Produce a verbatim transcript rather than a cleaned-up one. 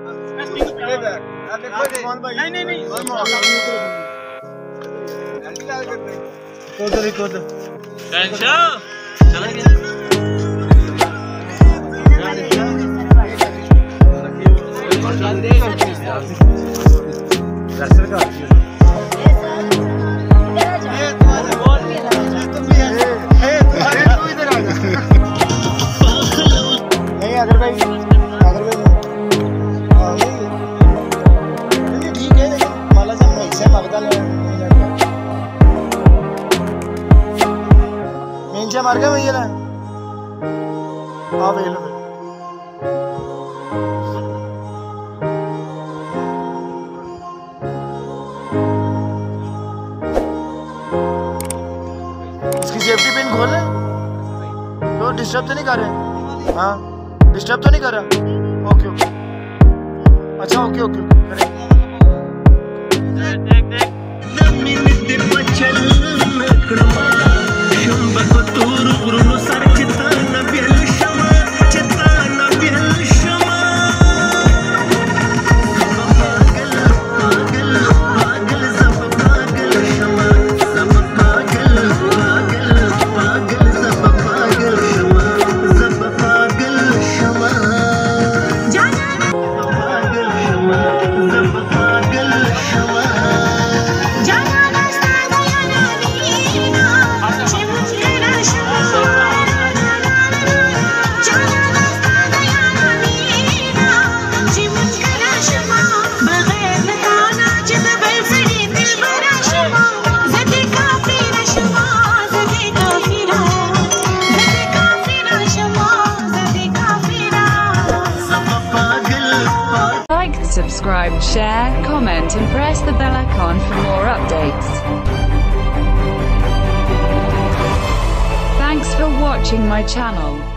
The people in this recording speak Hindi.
नहीं नहीं नहीं तो उधर तो उधर टेंशन चला गया अगर भाई अगर भाई ठीक है लेकिन माला से पैसे मारता ले मेंचा मार गया भैया ना हाँ भैया इसकी सेफ्टी पिन खोले तो डिस्टर्ब तो नहीं कर रहे हाँ डिस्टर्ब तो नहीं कर रहा ओके ओके अच्छा ओके ओके ओके देख देख Subscribe, share, comment and press the bell icon for more updates. Thanks for watching my channel.